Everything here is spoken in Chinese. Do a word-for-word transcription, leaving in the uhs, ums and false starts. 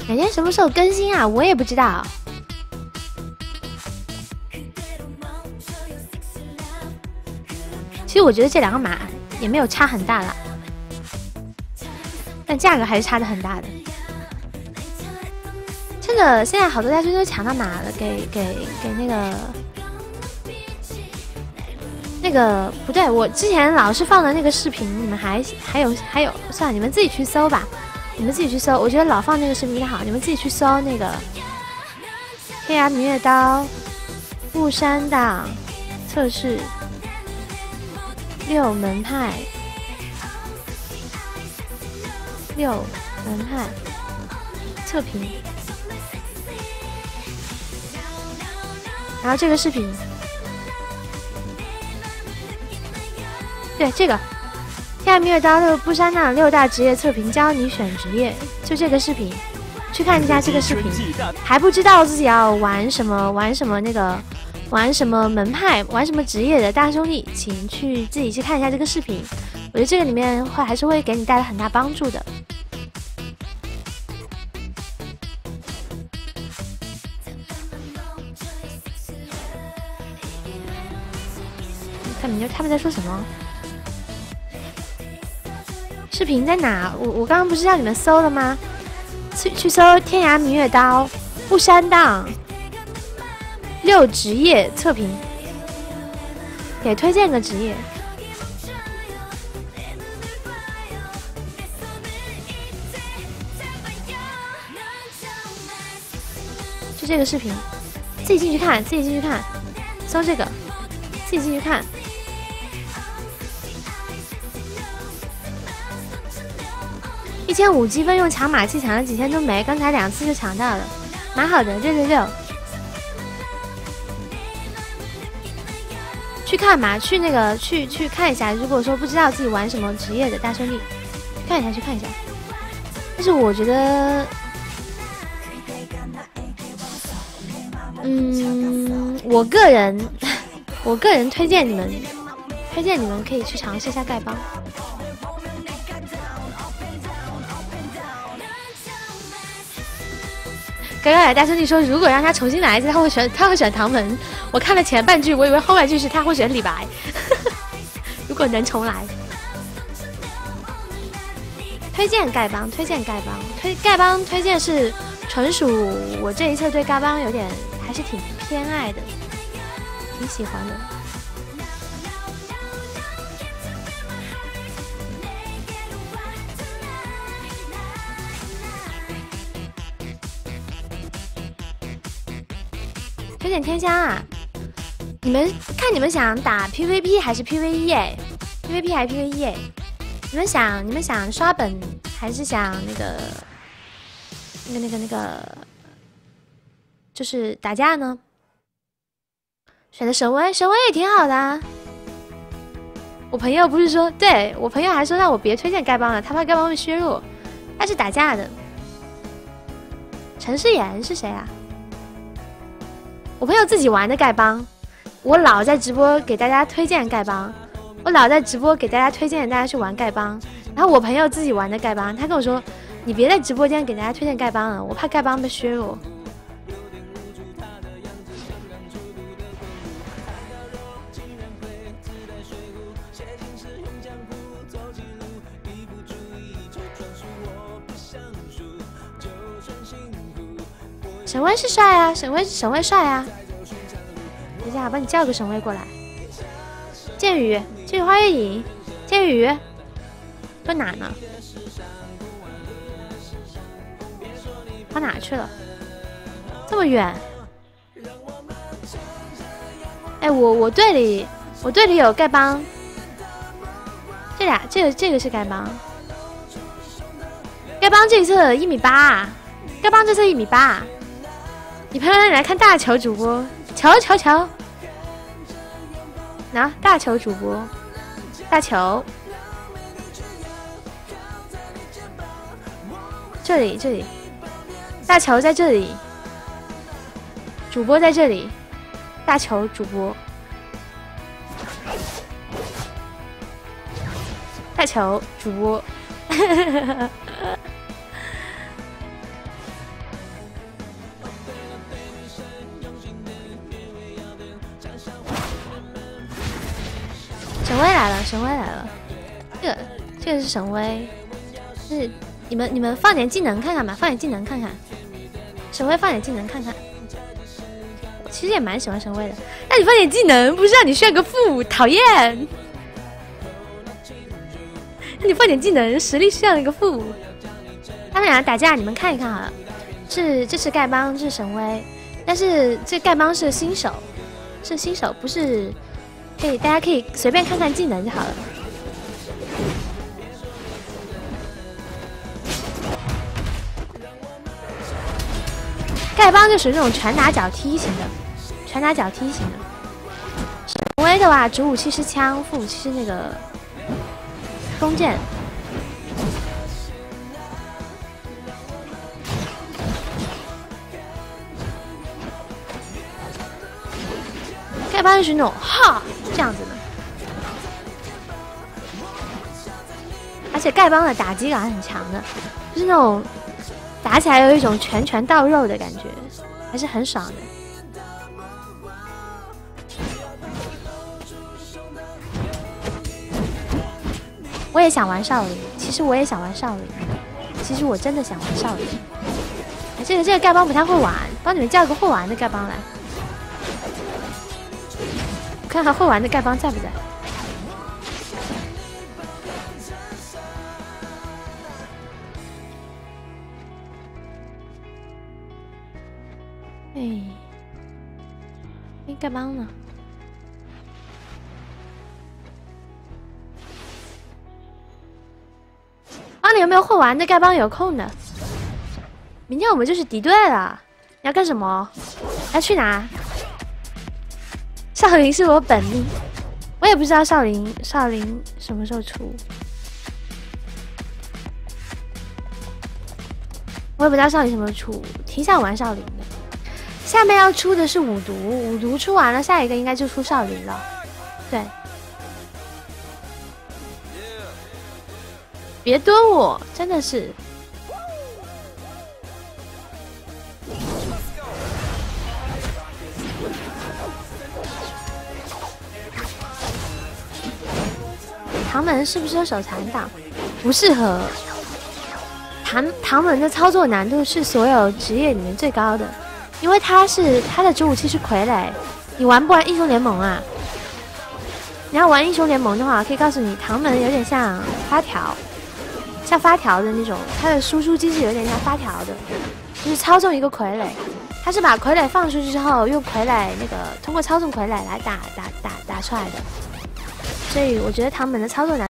每天什么时候更新啊？我也不知道。其实我觉得这两个码也没有差很大了，但价格还是差的很大的。真的，现在好多大学都抢到码了，给给给那个那个不对，我之前老是放的那个视频，你们还还有还有，算了，你们自己去搜吧。你们自己去搜，我觉得老放那个视频好，你们自己去搜那个天涯明月刀雾山档测试六门派六门派测评，然后这个视频，对这个。天涯明月刀的不山档六大职业测评，教你选职业，就这个视频，去看一下这个视频。还不知道自己要玩什么，玩什么那个，玩什么门派，玩什么职业的大兄弟，请去自己去看一下这个视频。我觉得这个里面会还是会给你带来很大帮助的。看明天他们在说什么？视频在哪？我我刚刚不是让你们搜了吗？去去搜天涯明月刀不山档六职业测评，给推荐个职业。就这个视频，自己进去看，自己进去看，搜这个，自己进去看。一千五积分用抢马器抢了几天都没，刚才两次就抢到了，蛮好的，六六六。去看嘛，去那个去去看一下。如果说不知道自己玩什么职业的大兄弟，看一下去看一下。但是我觉得，嗯，我个人我个人推荐你们，推荐你们可以去尝试一下丐帮。刚刚来大兄弟说，如果让他重新来一次，他会选他会选唐门。我看了前半句，我以为后半句是他会选李白。如果能重来，推荐丐帮，推荐丐帮，推丐帮推荐是纯属我这一次对丐帮有点还是挺偏爱的，挺喜欢的。推荐天香啊！你们看，你们想打 P V P 还是 P V E 哎 ？P V P 还是 P V E 哎？你们想，你们想刷本还是想那个那个那个那个，就是打架呢？选的神威，神威也挺好的啊。我朋友不是说，对我朋友还说让我别推荐丐帮了，他怕丐帮会削弱，他是打架的。陈世妍是谁啊？我朋友自己玩的丐帮，我老在直播给大家推荐丐帮，我老在直播给大家推荐大家去玩丐帮。然后我朋友自己玩的丐帮，他跟我说：“你别在直播间给大家推荐丐帮了，我怕丐帮被削弱。”沈巍是帅啊，沈巍沈巍帅啊！等一下，我帮你叫个沈巍过来。剑雨，剑雨花月影，剑雨，搁哪呢？跑哪去了？这么远？哎，我我队里我队里有丐帮，这俩这个这个是丐帮，丐帮这次一米八，丐帮这次一米八。你朋友让你来看大球主播，球球球，拿大球主播，大球，这里这里，大球在这里，主播在这里，大球主播，大球主播。 威来了，神威来了，这个这个是神威，是你们你们放点技能看看吧，放点技能看看，神威放点技能看看。我其实也蛮喜欢神威的，让你放点技能，不是让你炫个富，讨厌。让你放点技能，实力炫了个富。他们俩打架，你们看一看好了。是这是丐帮，这是神威，但是这丐帮是新手，是新手，不是可以大家可以随便看看技能就好了。丐帮就属于那种拳打脚踢型的，拳打脚踢型的。神威的话，主武器是枪，副武器是那个弓箭。丐帮就是那种哈这样子的，而且丐帮的打击感很强的，就是那种打起来有一种拳拳到肉的感觉，还是很爽的。我也想玩少林，其实我也想玩少林，其实我真的想玩少林。哎，这个这个丐帮不太会玩，帮你们叫个会玩的丐帮来。看看会玩的丐帮在不在？哎，哎，丐帮呢？帮里有没有会玩的丐帮有空的？明天我们就是敌对了。你要干什么？要去哪？少林是我本命，我也不知道少林少林什么时候出，我也不知道少林什么时候出，挺想玩少林的。下面要出的是五毒，五毒出完了，下一个应该就出少林了。对，别蹲我，真的是。唐门是不是有手残党？不适合。唐唐门的操作难度是所有职业里面最高的，因为它是它的主武器是傀儡。你玩不玩英雄联盟啊？你要玩英雄联盟的话，可以告诉你，唐门有点像发条，像发条的那种，它的输出机制有点像发条的，就是操纵一个傀儡。它是把傀儡放出去之后，用傀儡那个通过操纵傀儡来打打打打出来的。所以我觉得唐门的操作难